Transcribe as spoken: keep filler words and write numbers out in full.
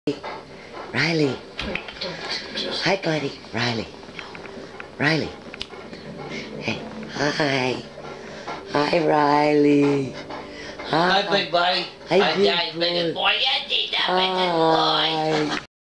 Riley. Hi, buddy. Riley. Riley. Hey. Hi. Hi, Riley. Hi, Hi, big buddy. Hi, Hi, big Daddy, big boy. boy. Yeah, Dina, big boy. Hi.